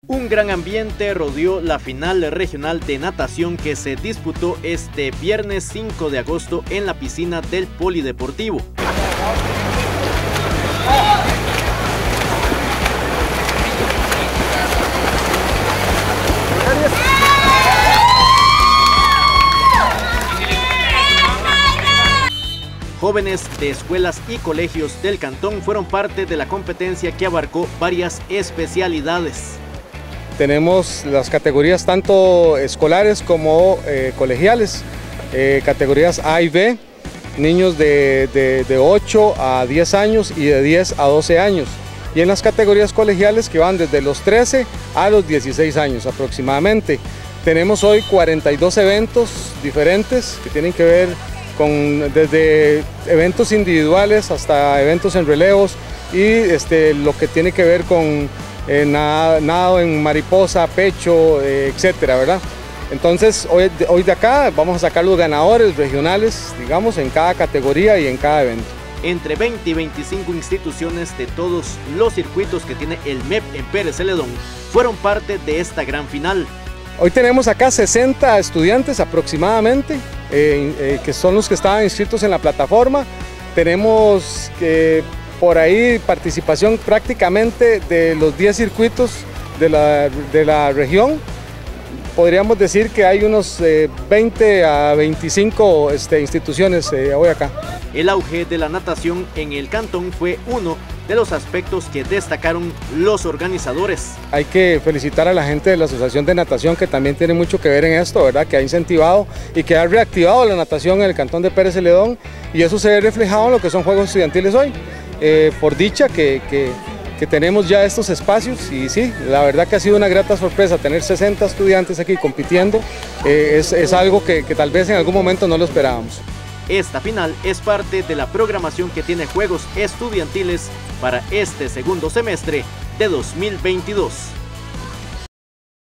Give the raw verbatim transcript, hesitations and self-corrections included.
Un gran ambiente rodeó la final regional de natación que se disputó este viernes cinco de agosto en la piscina del Polideportivo. Jóvenes de escuelas y colegios del cantón fueron parte de la competencia que abarcó varias especialidades. Tenemos las categorías tanto escolares como eh, colegiales, eh, categorías A y B, niños de, de, de ocho a diez años y de diez a doce años. Y en las categorías colegiales que van desde los trece a los dieciséis años aproximadamente. Tenemos hoy cuarenta y dos eventos diferentes que tienen que ver con desde eventos individuales hasta eventos en relevos y este, lo que tiene que ver con eh, nado, nado en mariposa, pecho, eh, etcétera, ¿verdad? Entonces hoy, hoy de acá vamos a sacar los ganadores regionales, digamos, en cada categoría y en cada evento. Entre veinte y veinticinco instituciones de todos los circuitos que tiene el M E P en Pérez Celedón fueron parte de esta gran final. Hoy tenemos acá sesenta estudiantes aproximadamente, eh, eh, que son los que estaban inscritos en la plataforma. Tenemos que por ahí participación prácticamente de los diez circuitos de la, de la región. Podríamos decir que hay unos eh, veinte a veinticinco este, instituciones eh, hoy acá. El auge de la natación en el cantón fue uno de los aspectos que destacaron los organizadores. Hay que felicitar a la gente de la Asociación de Natación, que también tiene mucho que ver en esto, ¿verdad? Que ha incentivado y que ha reactivado la natación en el cantón de Pérez Celedón, y eso se ve reflejado en lo que son Juegos Estudiantiles hoy. Eh, por dicha que, que, que tenemos ya estos espacios, y sí, la verdad que ha sido una grata sorpresa tener sesenta estudiantes aquí compitiendo, eh, es, es algo que, que tal vez en algún momento no lo esperábamos. Esta final es parte de la programación que tiene Juegos Estudiantiles para este segundo semestre de dos mil veintidós.